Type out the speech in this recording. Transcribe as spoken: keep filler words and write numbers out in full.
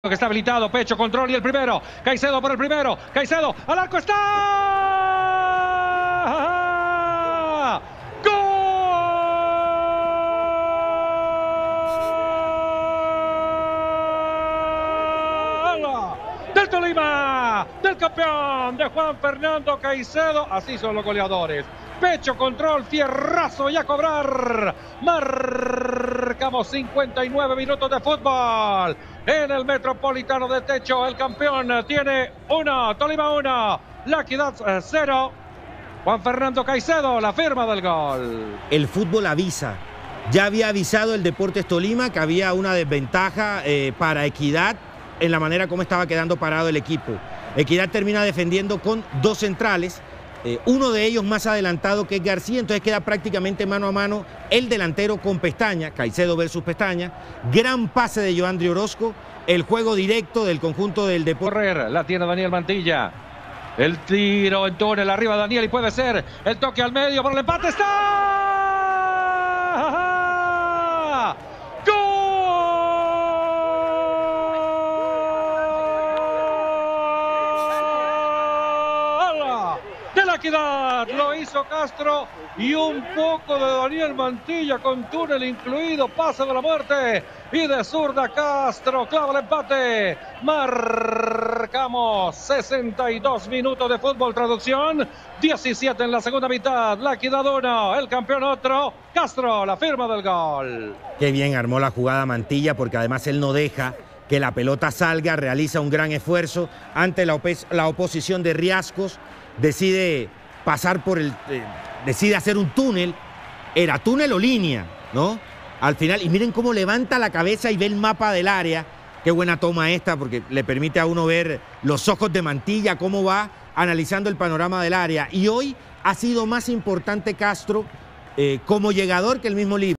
Que está habilitado, pecho, control y el primero. Caicedo por el primero. Caicedo, al arco está. ¡Gol! Del Tolima, del campeón, de Juan Fernando Caicedo. Así son los goleadores. Pecho, control, fierrazo y a cobrar. Marcamos cincuenta y nueve minutos de fútbol. En el Metropolitano de Techo, el campeón tiene uno, Tolima uno, La Equidad cero. Juan Fernando Caicedo, la firma del gol. El fútbol avisa. Ya había avisado el Deportes Tolima que había una desventaja eh, para Equidad en la manera como estaba quedando parado el equipo. Equidad termina defendiendo con dos centrales. Eh, uno de ellos más adelantado que es García, entonces queda prácticamente mano a mano el delantero con Pestaña, Caicedo versus Pestaña, gran pase de Joandri Orozco, el juego directo del conjunto del Deportes. Correr, la tiene Daniel Mantilla, el tiro en túnel arriba Daniel y puede ser el toque al medio por el empate, está. De La Equidad, lo hizo Castro y un poco de Daniel Mantilla con túnel incluido, pase de la muerte y de zurda Castro clava el empate. Marcamos sesenta y dos minutos de fútbol, traducción diecisiete en la segunda mitad. La Equidad uno, el campeón otro, Castro la firma del gol. Qué bien armó la jugada Mantilla, porque además él no deja que la pelota salga, realiza un gran esfuerzo ante la, op la oposición de Riascos. Decide pasar por el... Eh, decide hacer un túnel. Era túnel o línea, ¿no? Al final, y miren cómo levanta la cabeza y ve el mapa del área. Qué buena toma esta, porque le permite a uno ver los ojos de Mantilla, cómo va analizando el panorama del área. Y hoy ha sido más importante Castro eh, como llegador que el mismo Libra.